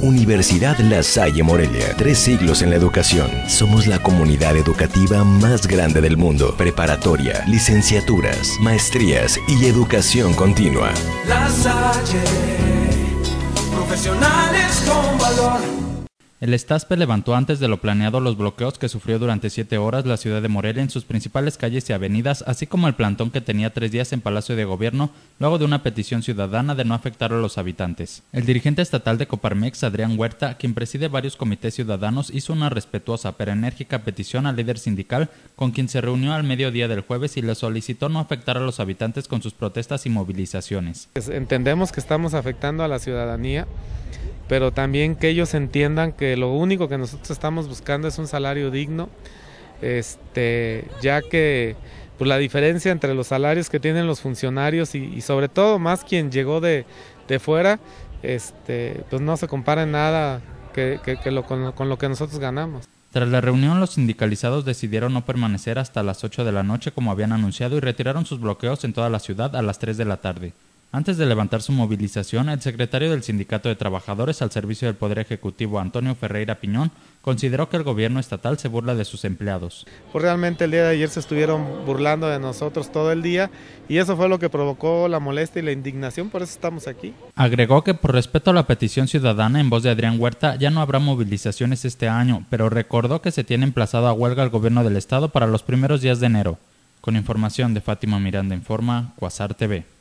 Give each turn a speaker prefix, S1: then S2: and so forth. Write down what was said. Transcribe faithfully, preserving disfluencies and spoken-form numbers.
S1: Universidad La Salle Morelia, tres siglos en la educación. Somos la comunidad educativa más grande del mundo. Preparatoria, licenciaturas, maestrías y educación continua.
S2: La Salle, profesionales con valor.
S3: El Estaspe levantó antes de lo planeado los bloqueos que sufrió durante siete horas la ciudad de Morelia en sus principales calles y avenidas, así como el plantón que tenía tres días en Palacio de Gobierno, luego de una petición ciudadana de no afectar a los habitantes. El dirigente estatal de Coparmex, Adrián Huerta, quien preside varios comités ciudadanos, hizo una respetuosa pero enérgica petición al líder sindical, con quien se reunió al mediodía del jueves y le solicitó no afectar a los habitantes con sus protestas y movilizaciones.
S4: Entendemos que estamos afectando a la ciudadanía, pero también que ellos entiendan que lo único que nosotros estamos buscando es un salario digno, este, ya que pues, la diferencia entre los salarios que tienen los funcionarios y, y sobre todo más quien llegó de, de fuera, este, pues no se compara en nada que, que, que lo, con, con lo que nosotros ganamos.
S3: Tras la reunión, los sindicalizados decidieron no permanecer hasta las ocho de la noche como habían anunciado y retiraron sus bloqueos en toda la ciudad a las tres de la tarde. Antes de levantar su movilización, el secretario del Sindicato de Trabajadores al Servicio del Poder Ejecutivo, Antonio Ferreira Piñón, consideró que el gobierno estatal se burla de sus empleados.
S4: Pues realmente el día de ayer se estuvieron burlando de nosotros todo el día y eso fue lo que provocó la molestia y la indignación, por eso estamos aquí.
S3: Agregó que por respeto a la petición ciudadana en voz de Adrián Huerta ya no habrá movilizaciones este año, pero recordó que se tiene emplazado a huelga al gobierno del estado para los primeros días de enero. Con información de Fátima Miranda Informa, Cuasar T V.